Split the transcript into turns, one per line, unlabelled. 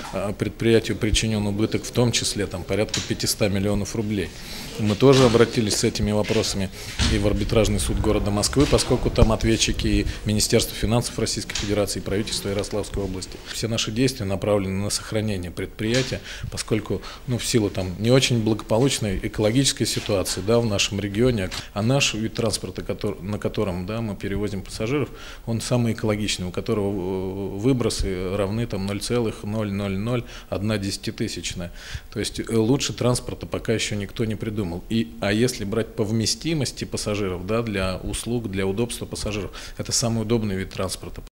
предприятию причинен убыток, в том числе там, порядка 500 миллионов рублей. Мы тоже обратились с этими вопросами и в арбитражный суд города Москвы, поскольку там ответчики и Министерство финансов Российской Федерации, и правительство Ярославской области. Все наши действия направлены на сохранение предприятия, поскольку в силу там, не очень благополучной экологической ситуации в нашем регионе, а наш вид транспорта, на котором мы перевозим пассажиров, он самый экологичный, у которого выбросы равны 0,00001/100000. То есть лучше транспорта пока еще никто не придумал. А если брать по вместимости пассажиров, для услуг, для удобства пассажиров, это самый удобный вид транспорта.